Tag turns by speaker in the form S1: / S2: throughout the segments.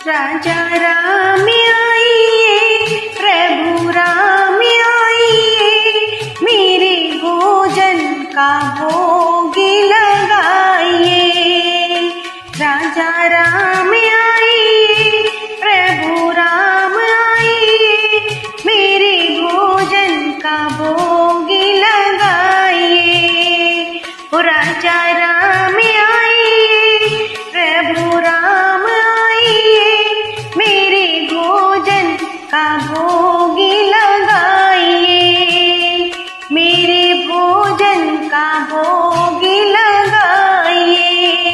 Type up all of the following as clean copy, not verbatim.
S1: राजा राम आइए, प्रभु राम आइए, मेरे भोजन का भोग लगाइए। राजा राम आइए, प्रभु राम आइए, मेरे भोजन का भोग लगाइए। ओ राजा राम आइए, प्रभु राम आइए, मेरे भोजन का भोग लगाइए। मेरे भोजन का भोग लगाइए।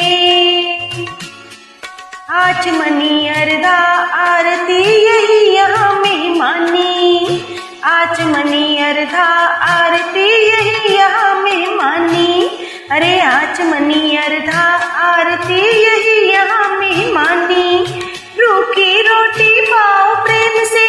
S1: आचमनी अर्धा आरती यही यहाँ मेहमानी, आचमनी अर्धा आरती यही यहाँ मेहमानी। अरे आचमनी अर्धा आरती यही यहाँ मेहमानी। रूखी रोटी पाओ प्रेम से,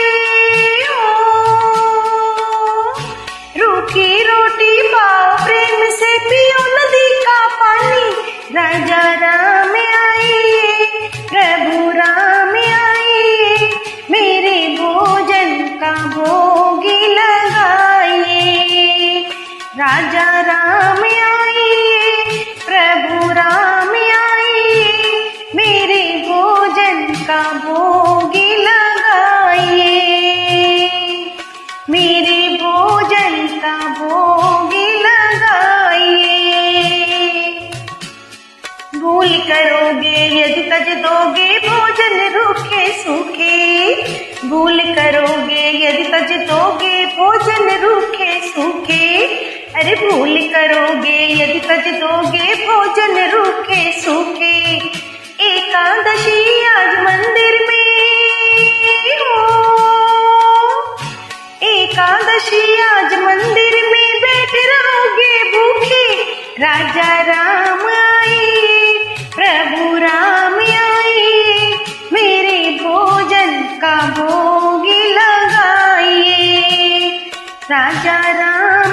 S1: रूखी रोटी पाओ प्रेम से, पियो नदी का पानी। राजा राम आइए, प्रभु राम आइए, मेरे भोजन का भोग लगाइए। राजा राम आइए, प्रभु राम आइए, मेरे भोजन का भोग लगाइए। मेरे भोजन का भोग लगाइए। भूल करोगे यदि तज दोगे भोजन रूखे सूखे, भूल करोगे यदि तज दोगे भोजन रूखे सूखे। अरे भूल करोगे यदि तज दोगे भोजन रूखे सूखे। एकादशी आज मंदिर में हो, एकादशी आज मंदिर में बैठे रहोगे भूखे। राजा राम आइए, प्रभु राम आइए, मेरे भोजन का भोग लगाइए। राजा राम